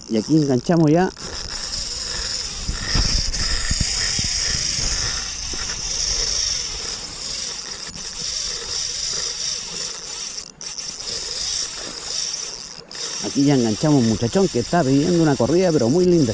Y aquí enganchamos ya. Aquí ya enganchamos un muchachón que está pidiendo una corrida pero muy linda.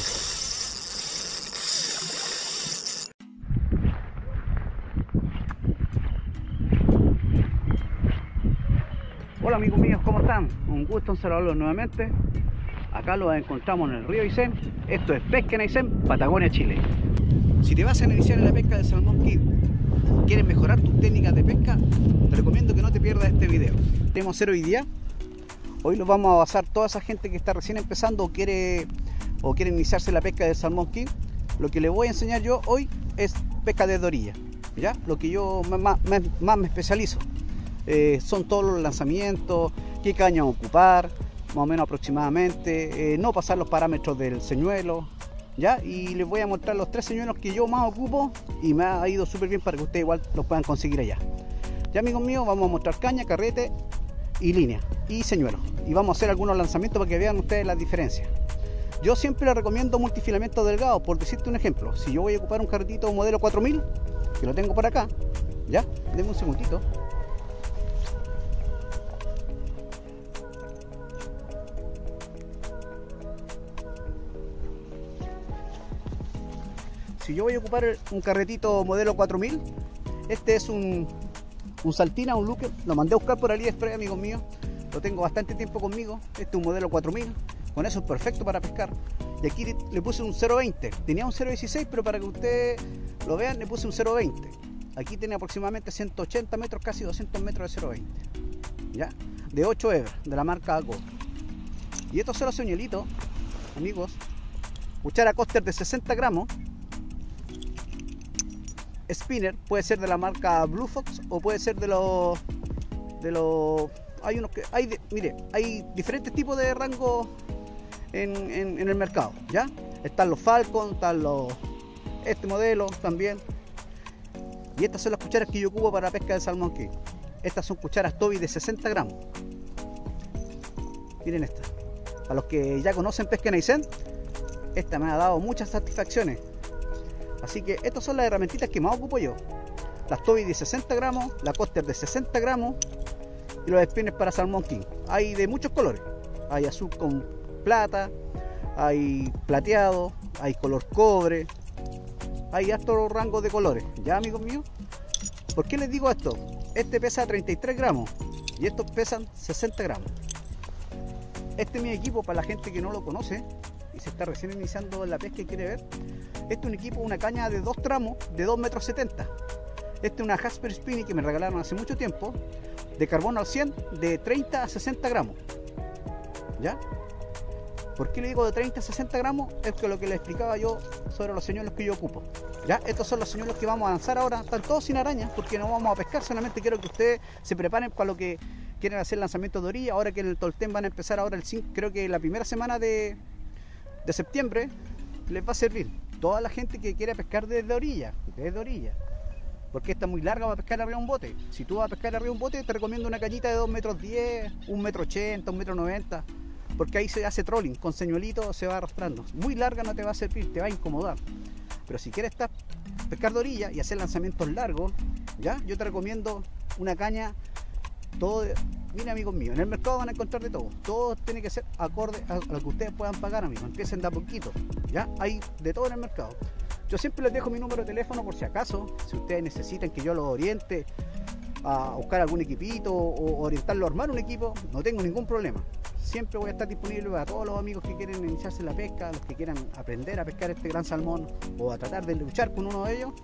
Hola amigos míos, ¿cómo están? Un gusto en saludarlos nuevamente. Acá los encontramos en el río Aysén. Esto es Pesca en Aysén, Patagonia, Chile. Si te vas a iniciar en la pesca del salmón king o quieres mejorar tus técnicas de pesca, te recomiendo que no te pierdas este video. Tenemos hacer hoy día. Hoy los vamos a basar toda esa gente que está recién empezando o quiere iniciarse en la pesca del salmón king. Lo que les voy a enseñar yo hoy es pesca desde orilla, ¿ya? Lo que yo más me especializo. Son todos los lanzamientos, qué caña ocupar, más o menos aproximadamente, no pasar los parámetros del señuelo, ¿ya? Y les voy a mostrar los 3 señuelos que yo más ocupo y me ha ido súper bien para que ustedes igual los puedan conseguir allá. Ya amigos míos, vamos a mostrar caña, carrete y línea y señuelo, y vamos a hacer algunos lanzamientos para que vean ustedes las diferencias. Yo siempre les recomiendo multifilamento delgado, por decirte un ejemplo. Si yo voy a ocupar un carretito modelo 4000, que lo tengo por acá, ¿ya? Denme un segundito. Si yo voy a ocupar un carretito modelo 4000, este es un Saltina, un Luque, lo mandé a buscar por AliExpress, amigos míos, lo tengo bastante tiempo conmigo. Este es un modelo 4000, con eso es perfecto para pescar. Y aquí le puse un 0.20, tenía un 0.16, pero para que ustedes lo vean le puse un 0.20. Aquí tiene aproximadamente 180 metros, casi 200 metros de 0.20, ¿ya? De 8 hebras, de la marca ACO. Y estos son los señuelitos, amigos. Cuchara Coster de 60 gramos. Spinner, puede ser de la marca Blue Fox o puede ser de los hay unos que mire, hay diferentes tipos de rango en el mercado, ¿ya? Están los Falcon, están este modelo también. Y estas son las cucharas que yo ocupo para pesca de salmón king. Estas son cucharas Toby de 60 gramos. Miren esta. A los que ya conocen Pesca en Aysén, esta me ha dado muchas satisfacciones. Así que estas son las herramientitas que más ocupo yo. Las Toby de 60 gramos, la Coster de 60 gramos y los spinners para salmón king. Hay de muchos colores. Hay azul con plata, hay plateado, hay color cobre. Hay harto rango de colores. ¿Ya amigos míos? ¿Por qué les digo esto? Este pesa 33 gramos y estos pesan 60 gramos. Este es mi equipo para la gente que no lo conoce y se está recién iniciando en la pesca y quiere ver. Este es un equipo, una caña de 2 tramos de 2,70 metros. Este es una Jasper Spinny que me regalaron hace mucho tiempo, de carbono al 100, de 30 a 60 gramos. ¿Ya? ¿Por qué le digo de 30 a 60 gramos? Es que lo que les explicaba yo sobre los señuelos que yo ocupo. ¿Ya? Estos son los señuelos que vamos a lanzar ahora. Están todos sin arañas porque no vamos a pescar. Solamente quiero que ustedes se preparen para lo que quieren hacer lanzamientos de orilla. Ahora que en el Tolten van a empezar ahora el 5, creo que la primera semana de septiembre les va a servir. Toda la gente que quiere pescar desde orilla, porque esta es muy larga para pescar arriba de un bote. Si tú vas a pescar arriba de un bote, te recomiendo una cañita de 2,10 metros, 1,80 metros, 1,90 metros, porque ahí se hace trolling, con señuelito se va arrastrando. Muy larga no te va a servir, te va a incomodar. Pero si quieres pescar de orilla y hacer lanzamientos largos, ¿ya? Yo te recomiendo una caña, mira amigos míos, en el mercado van a encontrar de todo. Todo tiene que ser acorde a lo que ustedes puedan pagar, amigos. Empiecen de a poquito, ¿ya? Hay de todo en el mercado. Yo siempre les dejo mi número de teléfono por si acaso, si ustedes necesitan que yo los oriente a buscar algún equipito o orientarlo a armar un equipo, no tengo ningún problema. Siempre voy a estar disponible para todos los amigos que quieren iniciarse en la pesca, los que quieran aprender a pescar este gran salmón o a tratar de luchar con uno de ellos.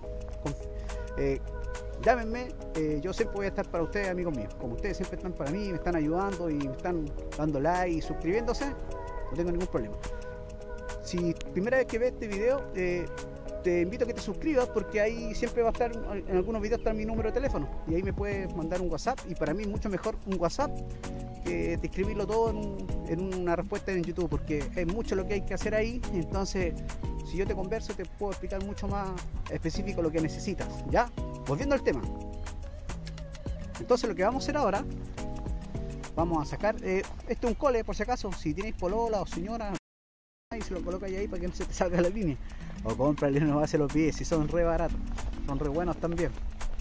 Llámenme, yo siempre voy a estar para ustedes, amigos míos. Como ustedes siempre están para mí, me están ayudando y me están dando like y suscribiéndose, no tengo ningún problema. Si primera vez que ves este video, te invito a que te suscribas, porque ahí siempre va a estar, en algunos videos está mi número de teléfono y ahí me puedes mandar un WhatsApp, y para mí es mucho mejor un WhatsApp que escribirlo todo en una respuesta en YouTube, porque es mucho lo que hay que hacer ahí. Entonces si yo te converso te puedo explicar mucho más específico lo que necesitas. Ya, volviendo al tema, entonces lo que vamos a hacer ahora, vamos a sacar este es un cole, por si acaso, si tenéis polola o señora y se lo colocas ahí para que no se te salga la línea. O cómprale una base los pies, si son re baratos, son re buenos también.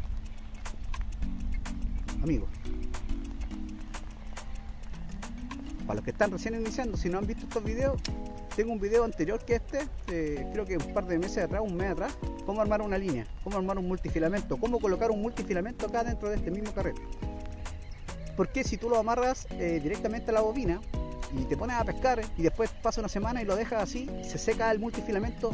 Amigos, para los que están recién iniciando, si no han visto estos videos, tengo un video anterior que creo que un par de meses atrás, un mes atrás, cómo armar una línea, cómo armar un multifilamento, cómo colocar un multifilamento acá dentro de este mismo carrete. Porque si tú lo amarras directamente a la bobina y te pones a pescar y después pasa una semana y lo dejas así, se seca el multifilamento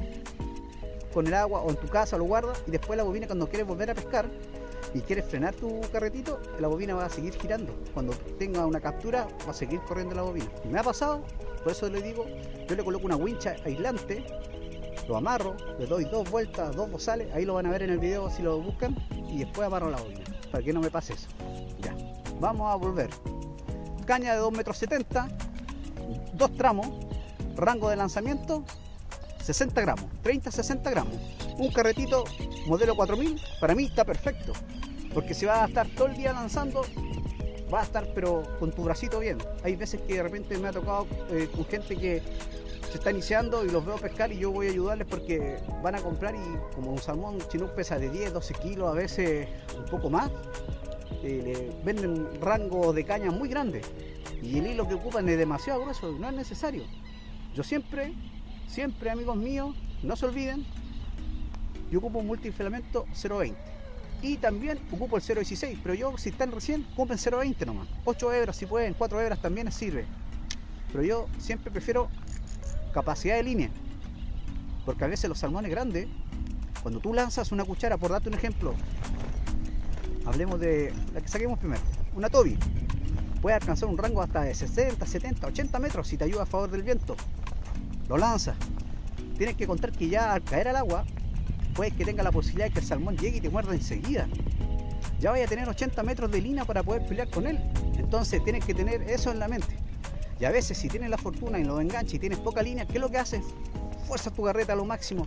con el agua, o en tu casa lo guardas, y después la bobina, cuando quieres volver a pescar y quieres frenar tu carretito, la bobina va a seguir girando. Cuando tenga una captura va a seguir corriendo la bobina. Y me ha pasado, por eso le digo, yo le coloco una wincha aislante, lo amarro, le doy 2 vueltas, 2 bozales, ahí lo van a ver en el video si lo buscan, y después amarro la bobina, para que no me pase eso. Ya, vamos a volver. Caña de 2,70 m, 2 tramos, rango de lanzamiento 60 gramos, 30-60 gramos. Un carretito modelo 4000 para mí está perfecto, porque si vas a estar todo el día lanzando, vas a estar pero con tu bracito bien. Hay veces que de repente me ha tocado con gente que se está iniciando y los veo pescar y yo voy a ayudarles porque van a comprar, y como un salmón chinook pesa de 10-12 kilos, a veces un poco más, le venden un rango de caña muy grande y el hilo que ocupan es demasiado grueso, no es necesario. Yo siempre, amigos míos, no se olviden, yo ocupo un multifilamento 0.20 y también ocupo el 0.16, pero yo, si están recién, ocupen 0.20 nomás, 8 hebras si pueden, 4 hebras también sirve, pero yo siempre prefiero capacidad de línea, porque a veces los salmones grandes, cuando tú lanzas una cuchara, por darte un ejemplo, hablemos de la que saquemos primero, una Toby, puede alcanzar un rango hasta de 60, 70, 80 metros si te ayuda a favor del viento. Lo lanzas, tienes que contar que ya al caer al agua puede que tenga la posibilidad de que el salmón llegue y te muerda enseguida. Ya vaya a tener 80 metros de línea para poder pelear con él. Entonces tienes que tener eso en la mente. Y a veces, si tienes la fortuna y lo enganchas y tienes poca línea, ¿qué es lo que haces? Fuerzas tu carrete a lo máximo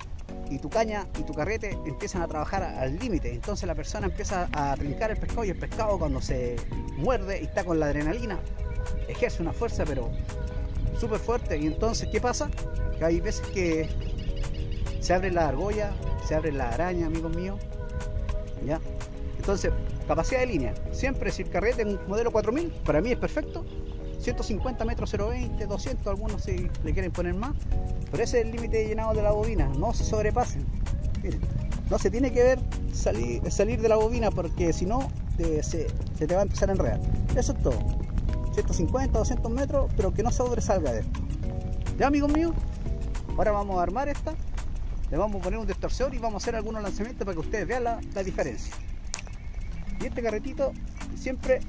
y tu caña y tu carrete empiezan a trabajar al límite. Entonces la persona empieza a trincar el pescado, y el pescado, cuando se muerde y está con la adrenalina, ejerce una fuerza pero súper fuerte. Y entonces, ¿qué pasa? Que hay veces que se abre la argolla, se abre la araña, amigos míos, ¿ya? Entonces, capacidad de línea, siempre, si el carrete es un modelo 4000, para mí es perfecto. 150 metros 0.20, 200, algunos si le quieren poner más, pero ese es el límite de llenado de la bobina, no se sobrepasen. Miren, no se tiene que ver salir de la bobina, porque si no se te va a empezar a enredar. Eso es todo, 150, 200 metros, pero que no sobresalga de esto. Ya, amigos míos, ahora vamos a armar esta, le vamos a poner un distorsión y vamos a hacer algunos lanzamientos para que ustedes vean la diferencia. Y este carretito siempre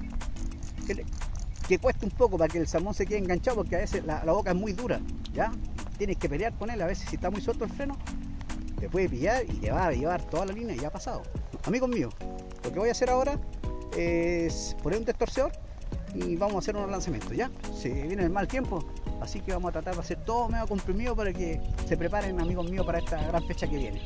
que cueste un poco para que el salmón se quede enganchado, porque a veces la boca es muy dura, ¿ya? Tienes que pelear con él, a veces si está muy suelto el freno, te puede pillar y te va a llevar toda la línea, y ya ha pasado. Amigos míos, lo que voy a hacer ahora es poner un distorsión y vamos a hacer unos lanzamientos, ¿ya? Se viene el mal tiempo, así que vamos a tratar de hacer todo medio comprimido para que se preparen, amigos míos, para esta gran fecha que viene.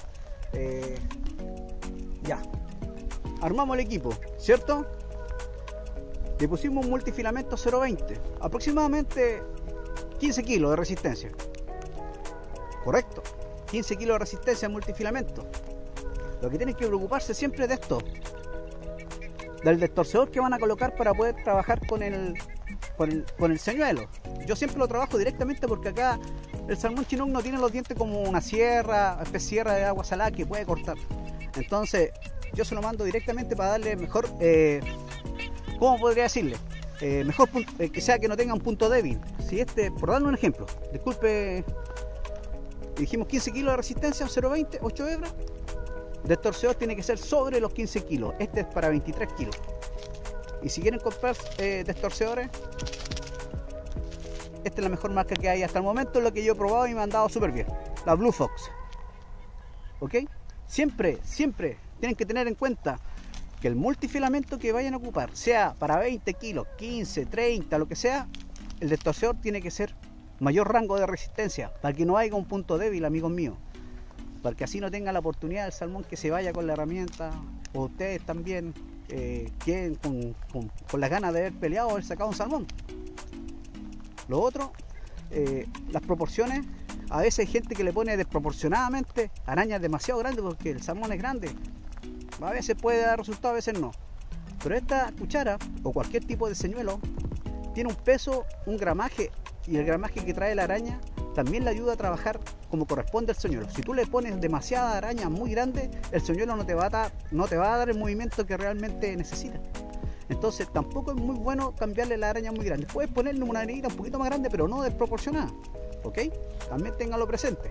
Ya, armamos el equipo, ¿cierto? Le pusimos un multifilamento 0.20, aproximadamente 15 kilos de resistencia. Correcto, 15 kilos de resistencia en multifilamento. Lo que tienen que preocuparse siempre es de esto, del distorsionador que van a colocar para poder trabajar con el señuelo. Yo siempre lo trabajo directamente, porque acá el salmón chinook no tiene los dientes como una sierra, sierra de agua salada que puede cortar. Entonces yo se lo mando directamente para darle mejor, ¿cómo podría decirle? Mejor que sea, que no tenga un punto débil. Si por darle un ejemplo, disculpe, dijimos 15 kilos de resistencia, 0.20, 8 hebras. Distorsionador tiene que ser sobre los 15 kilos. Este es para 23 kilos. Y si quieren comprar distorsionadores, esta es la mejor marca que hay hasta el momento, es lo que yo he probado y me han dado súper bien, la Blue Fox. ¿Ok? Siempre tienen que tener en cuenta que el multifilamento que vayan a ocupar, sea para 20 kilos, 15, 30, lo que sea, el distorsionador tiene que ser mayor rango de resistencia, para que no haya un punto débil, amigos míos, para que así no tenga la oportunidad del salmón que se vaya con la herramienta, o ustedes también queden con las ganas de haber peleado o haber sacado un salmón. Lo otro, las proporciones. A veces hay gente que le pone desproporcionadamente arañas demasiado grandes porque el salmón es grande. A veces puede dar resultado, a veces no. Pero esta cuchara o cualquier tipo de señuelo tiene un peso, un gramaje, y el gramaje que trae la araña también le ayuda a trabajar como corresponde al señuelo. Si tú le pones demasiada araña muy grande, el señuelo no te va a dar el movimiento que realmente necesita. Entonces tampoco es muy bueno cambiarle la araña muy grande. Puedes ponerle una arañita un poquito más grande, pero no desproporcionada, ¿ok? También ténganlo presente.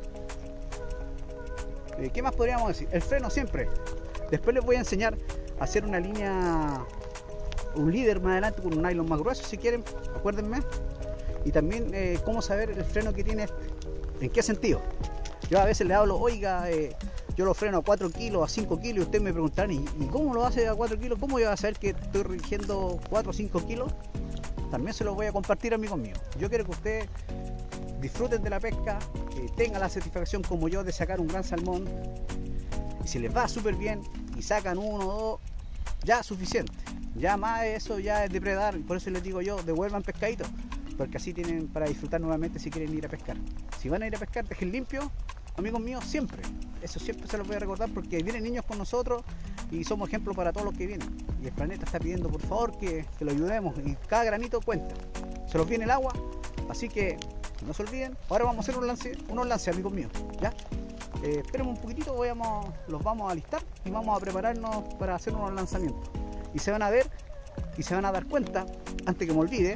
¿Qué más podríamos decir? El freno siempre. Después les voy a enseñar a hacer una línea, un líder más adelante con un nylon más grueso si quieren, acuérdenme. Y también cómo saber el freno que tiene este. ¿En qué sentido? Yo a veces le hablo, oiga, yo lo freno a 4 kilos, a 5 kilos, y ustedes me preguntarán, ¿y cómo lo hace a 4 kilos? ¿Cómo yo voy a saber que estoy rigiendo 4 o 5 kilos? También se los voy a compartir, amigos míos. Yo quiero que ustedes disfruten de la pesca, tengan la satisfacción como yo de sacar un gran salmón, y si les va súper bien y sacan 1 o 2, ya suficiente. Ya más eso ya es depredar. Por eso les digo yo, devuelvan pescaditos, porque así tienen para disfrutar nuevamente si quieren ir a pescar. Si van a ir a pescar, dejen limpio, amigos míos, siempre. Eso siempre se los voy a recordar, porque vienen niños con nosotros y somos ejemplos para todos los que vienen. Y el planeta está pidiendo por favor que lo ayudemos, y cada granito cuenta. Se los viene el agua, así que no se olviden. Ahora vamos a hacer unos lances, amigos míos, ¿ya? Espérenme un poquitito, los vamos a alistar y vamos a prepararnos para hacer unos lanzamientos. Y se van a ver y se van a dar cuenta, antes que me olvide,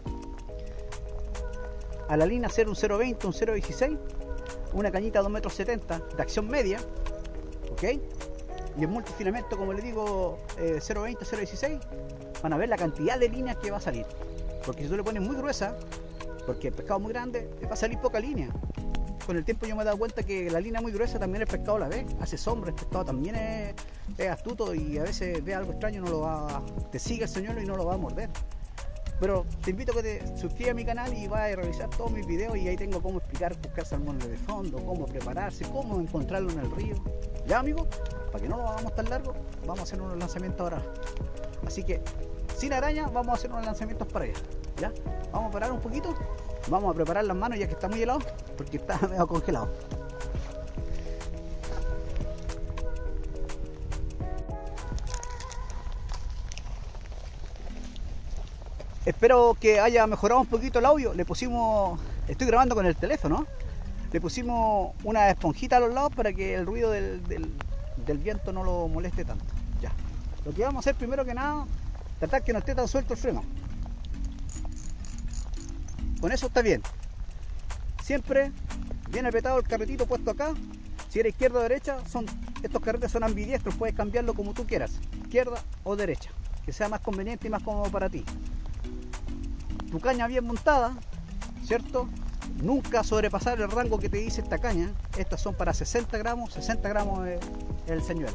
a la línea hacer un 0.20, un 0.16, una cañita 2,70 m de acción media, ¿ok? Y el multifilamento, como les digo, 0.20, 0.16, van a ver la cantidad de líneas que va a salir. Porque si tú le pones muy gruesa, porque el pescado es muy grande, te va a salir poca línea. Con el tiempo yo me he dado cuenta que la línea muy gruesa también el pescado la ve, hace sombra, el pescado también es astuto, y a veces ve algo extraño, te sigue el señuelo y no lo va a morder. Pero te invito a que te suscribas a mi canal y vas a revisar todos mis videos, y ahí tengo cómo explicar buscar salmones de fondo, cómo prepararse, cómo encontrarlo en el río. Ya, amigos, para que no lo hagamos tan largo, vamos a hacer unos lanzamientos ahora. Así que, sin araña, vamos a hacer unos lanzamientos para allá. ¿Ya? Vamos a parar un poquito, vamos a preparar las manos ya que está muy helado, porque está medio congelado. Espero que haya mejorado un poquito el audio. Le pusimos, estoy grabando con el teléfono, le pusimos una esponjita a los lados para que el ruido del viento no lo moleste tanto. Ya. Lo que vamos a hacer primero que nada, tratar que no esté tan suelto el freno. Con eso está bien. Siempre bien apretado el carretito puesto acá. Si era izquierda o derecha, estos carretes son ambidiestros, puedes cambiarlo como tú quieras, izquierda o derecha, que sea más conveniente y más cómodo para ti. Tu caña bien montada, ¿cierto? Nunca sobrepasar el rango que te dice esta caña. Estas son para 60 gramos es el señuelo.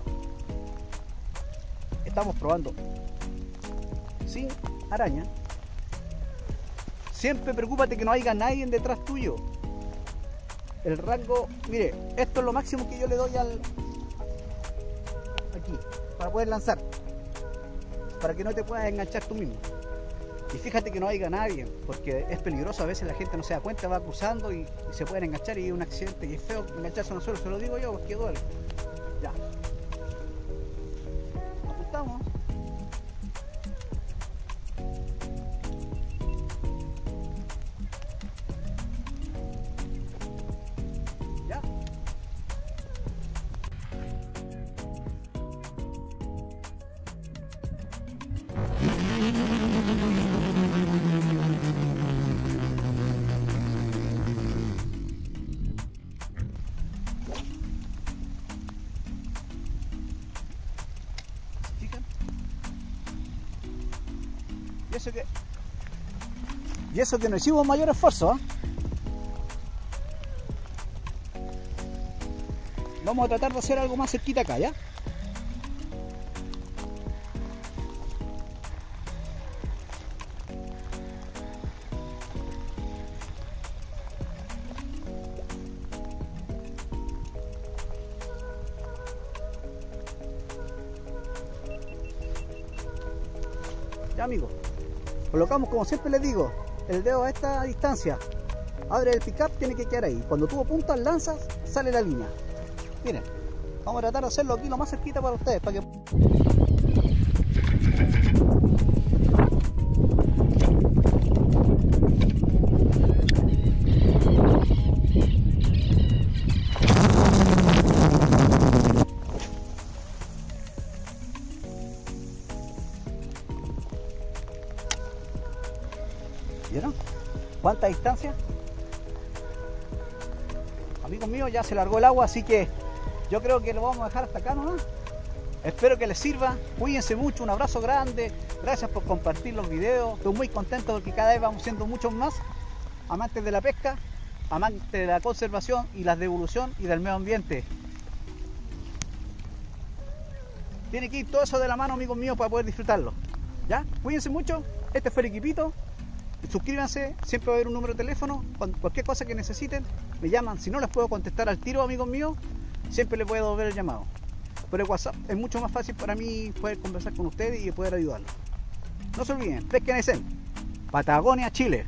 Estamos probando sin araña. Siempre preocúpate que no haya nadie detrás tuyo. El rango, mire, esto es lo máximo que yo le doy aquí, para poder lanzar, para que no te puedas enganchar tú mismo. Y fíjate que no haya nadie, porque es peligroso, a veces la gente no se da cuenta, va cruzando y se pueden enganchar y es un accidente, y es feo engancharse en el suelo, se lo digo yo porque duele. Ya. Apuntamos. Ya. Y eso que no hicimos mayor esfuerzo, ¿eh? Vamos a tratar de hacer algo más cerquita acá, ¿ya? Ya, amigos, colocamos, como siempre les digo, el dedo a esta distancia. Abre el pickup, tiene que quedar ahí. Cuando tú apuntas, lanzas, sale la línea. Miren, vamos a tratar de hacerlo aquí lo más cerquita para ustedes, para que... ¿Vieron? ¿Cuánta distancia? Amigos míos, ya se largó el agua, así que yo creo que lo vamos a dejar hasta acá nomás. Espero que les sirva, cuídense mucho, un abrazo grande, gracias por compartir los videos. Estoy muy contento porque cada vez vamos siendo muchos más amantes de la pesca, amantes de la conservación y la devolución y del medio ambiente. Tiene que ir todo eso de la mano, amigos míos, para poder disfrutarlo. ¿Ya? Cuídense mucho, este fue el equipito. Suscríbanse, siempre va a haber un número de teléfono. Cualquier cosa que necesiten, me llaman. Si no les puedo contestar al tiro, amigos míos, siempre les puedo devolver el llamado. Pero el WhatsApp es mucho más fácil para mí poder conversar con ustedes y poder ayudarlos. No se olviden, Pesca Aysén, Patagonia, Chile.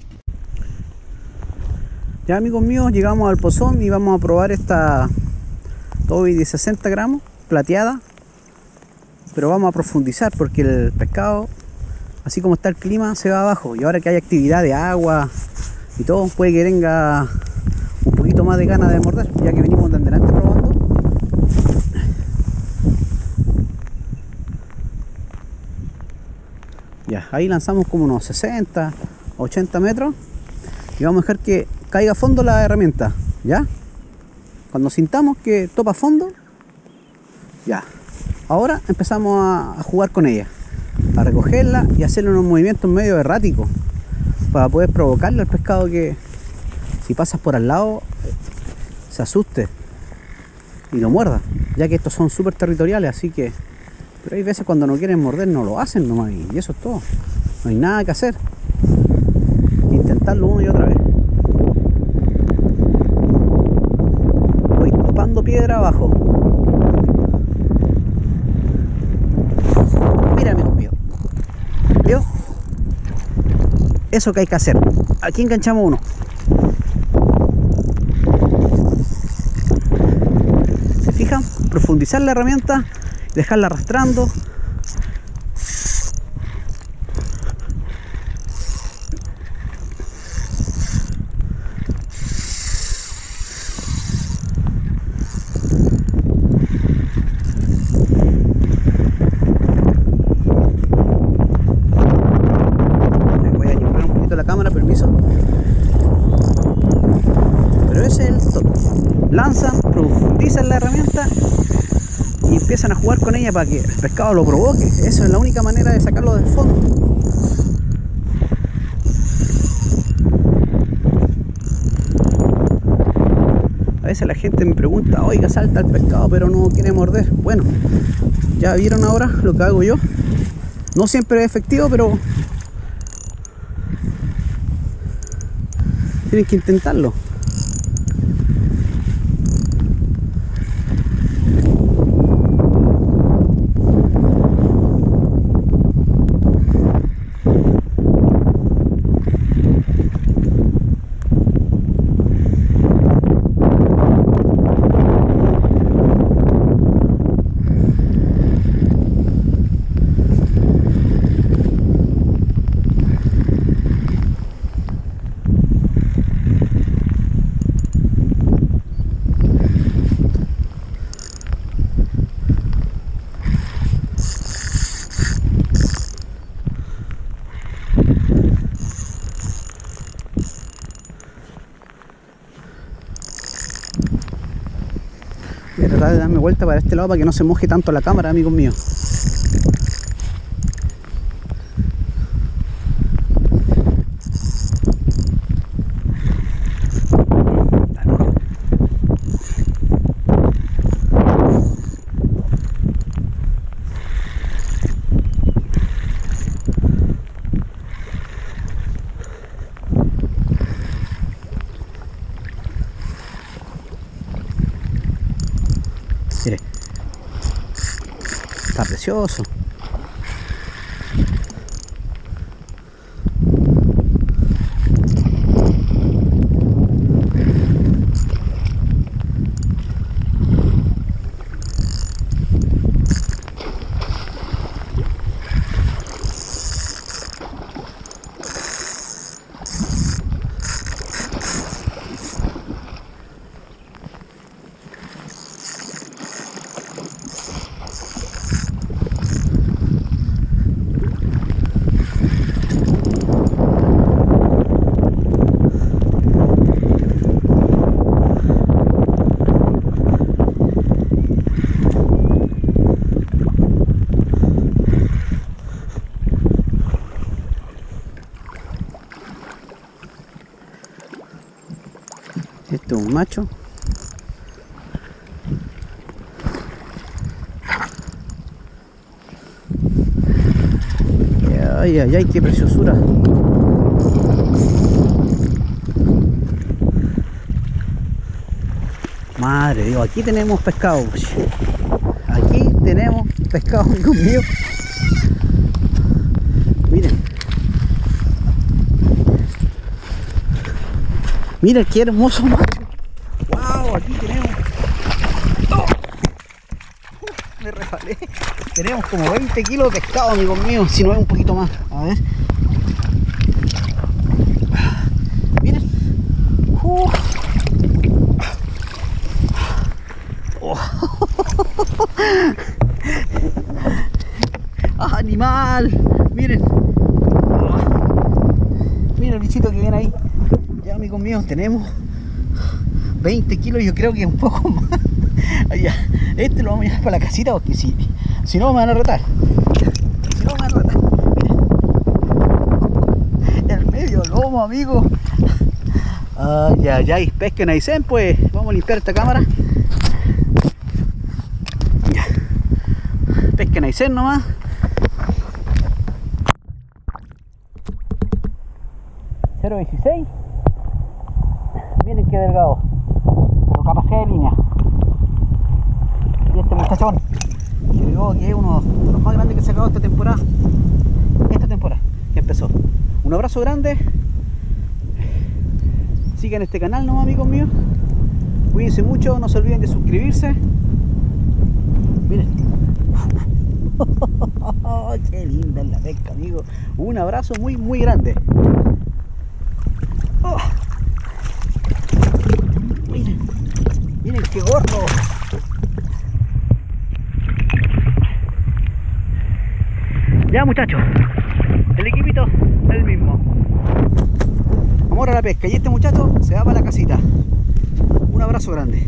Ya, amigos míos, llegamos al pozón y vamos a probar esta Toby de 60 gramos, plateada. Pero vamos a profundizar porque el pescado, así como está el clima, se va abajo. Y ahora que hay actividad de agua y todo, puede que tenga un poquito más de ganas de morder, ya que venimos de adelante probando. Ya, ahí lanzamos como unos 60, 80 metros y vamos a dejar que caiga a fondo la herramienta. ¿Ya? Cuando sintamos que topa a fondo, ya. Ahora empezamos a jugar con ella, a recogerla y hacerle unos movimientos medio erráticos para poder provocarle al pescado que si pasas por al lado se asuste y lo muerda, ya que estos son súper territoriales, así que... Pero hay veces cuando no quieren morder no lo hacen nomás y eso es todo, no hay nada que hacer, intentarlo una y otra vez. Voy topando piedra abajo. Mira, amigos míos, ¿vio? Eso que hay que hacer. Aquí enganchamos uno. ¿Se fijan? Profundizar la herramienta, dejarla arrastrando. Lanzan, profundizan la herramienta y empiezan a jugar con ella para que el pescado lo provoque. Eso es la única manera de sacarlo del fondo. A veces la gente me pregunta, oiga, salta el pescado pero no quiere morder. Bueno, ya vieron ahora lo que hago yo. No siempre es efectivo, pero tienen que intentarlo. Voy a tratar de darme vuelta para este lado para que no se moje tanto la cámara, amigos míos. Mire, está precioso. Este es un macho. Ay, ay, ay, qué preciosura. Madre de Dios, aquí tenemos pescado. Aquí tenemos pescado, amigos míos. Miren. Miren qué hermoso macho. Wow, aquí tenemos. ¡Oh! Me resbalé. Tenemos como 20 kilos de pescado, amigos míos. Si no es un poquito más. A ver. Miren. Oh. ¡Ah, animal! Miren. Miren el bichito que viene ahí. Ya, amigos míos, tenemos 20 kilos, yo creo que un poco más. Ya, este lo vamos a llevar para la casita porque si no me van a retar. Si no me van a retar. Miren. El medio lomo, amigo. Ay, ay, ay, pesquen ahí, pues. Vamos a limpiar esta cámara. Ya. Pesquen ahí nomás. .016. Miren qué delgado, pero capacidad de línea. Y este muchachón, que veo que es uno de los más grandes que se ha sacado esta temporada. Que empezó. Un abrazo grande. Sigan este canal, ¿no, amigos míos? Cuídense mucho, no se olviden de suscribirse. Miren. Qué linda es la pesca, amigos. Un abrazo muy, muy grande. Oh. Miren qué gordo. Ya, muchachos, el equipito es el mismo. Amor a la pesca. Y este muchacho se va para la casita. Un abrazo grande.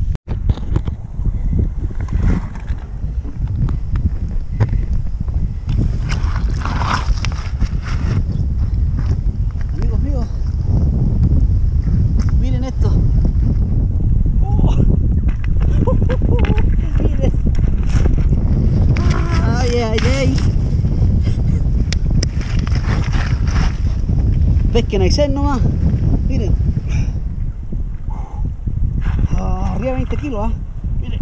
Amigos míos, miren esto. Miren. Ay, ay, ay. Pesquen ahí nomás. Miren. Arriba 20 kilos, miren.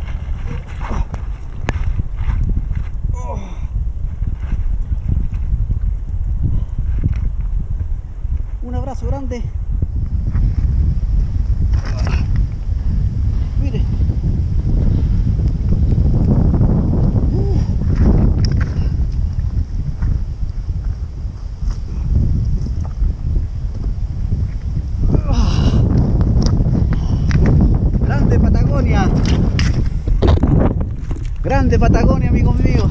Un abrazo grande. Miren. Grande Patagonia. Grande Patagonia, amigos míos.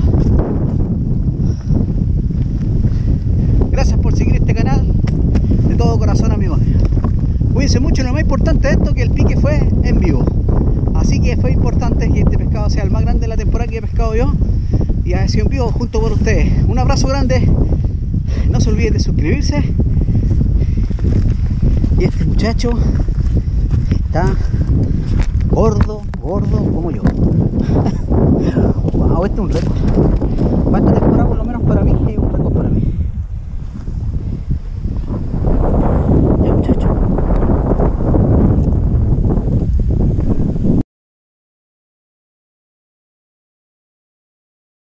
Gracias por seguir este canal de todo corazón, amigos. Cuídense mucho. Lo más importante de esto, que el pique fue en vivo. Así que fue importante que este pescado sea el más grande de la temporada que he pescado yo, y ha sido en vivo junto por ustedes. Un abrazo grande. No se olviden de suscribirse. Y este muchacho está gordo como yo. Wow, este es un récord.